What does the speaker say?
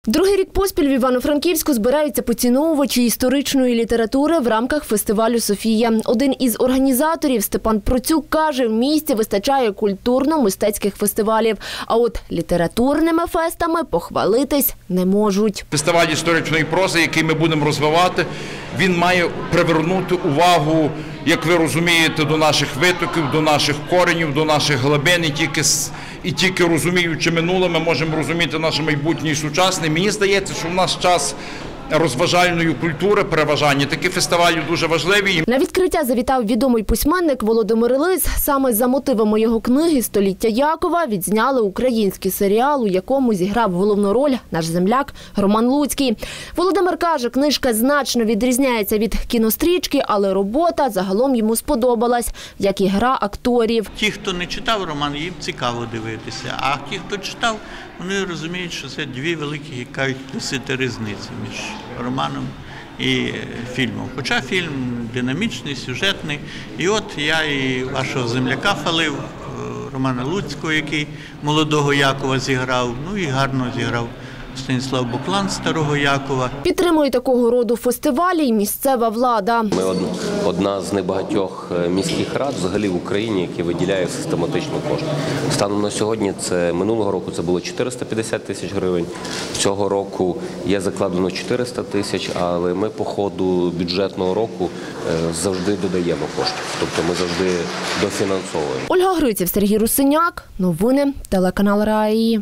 Другий рік поспіль в Івано-Франківську збираються поціновувачі історичної літератури в рамках фестивалю «Софія». Один із організаторів Степан Процюк каже, в місті вистачає культурно-мистецьких фестивалів, а от літературними фестами похвалитись не можуть. Фестиваль історичної прози, який ми будемо розвивати, він має привернути увагу, як ви розумієте, до наших витоків, до наших коренів, до наших глибин. І тільки розуміючи минуле, ми можемо розуміти наше майбутнє і сучасне. Мені здається, що в нас час розважальної культури переважання. Такі фестивалі дуже важливі. На відкриття завітав відомий письменник Володимир Лис. Саме за мотивами його книги «Століття Якова» відзняли український серіал, у якому зіграв головну роль наш земляк Роман Луцький. Володимир каже, книжка значно відрізняється від кінострічки, але робота загалом йому сподобалась, як і гра акторів. Ті, хто не читав роман, їм цікаво дивитися, а ті, хто читав, вони розуміють, що це дві великі, як кажуть, досити різниці між романом і фільмом. Хоча фільм динамічний, сюжетний. І от я і вашого земляка хвалив, Романа Луцького, який молодого Якова зіграв, ну і гарно зіграв Станіслав Буклан старого Якова. Підтримує такого роду фестивалі і місцева влада. Ми одна з небагатьох міських рад взагалі в Україні, які виділяє систематично кошти. Станом на сьогодні, минулого року це було 450 тисяч гривень, цього року є закладено 400 тисяч, але ми по ходу бюджетного року завжди додаємо коштів, тобто ми завжди дофінансовуємо. Ольга Гриців, Сергій Русиняк, новини, телеканал РАІ.